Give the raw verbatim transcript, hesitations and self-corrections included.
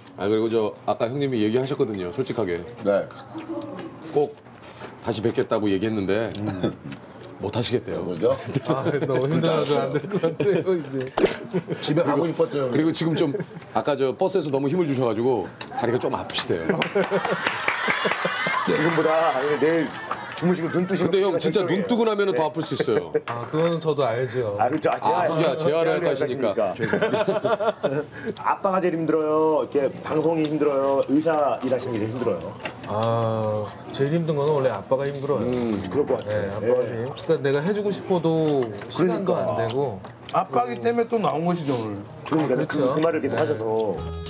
아 그리고 저 아까 형님이 얘기하셨거든요. 솔직하게 네. 꼭 다시 뵙겠다고 얘기했는데 음. 못 하시겠대요. 뭐죠? 아, 너무 힘들어서 안 될 것 같아요 이제. 집에 가고 싶었죠. 그리고 지금 좀 아까 저 버스에서 너무 힘을 주셔가지고 다리가 좀 아프시대요. 지금보다 아니 내일 주무시고 눈 뜨시고. 근데 형 진짜 눈 뜨고 나면 더 아플 수 있어요. 아 그거는 저도 알죠. 아 그렇죠. 아, 제가 아, 야, 재활을 할 것이니까. 아빠가 제일 힘들어요. 이렇게 방송이 힘들어요. 의사 일하시는 게 제일 힘들어요. 아 제일 힘든 거는 원래 아빠가 힘들어요. 음, 그럴 것 같아요. 네, 아빠가 예. 힘. 그러니까 내가 해주고 싶어도 시간도 그러니까. 안 되고. 아빠기 때문에 또 나온 것이죠 오늘. 그러니까 그렇죠. 그, 그 말을 계속 네. 하셔서.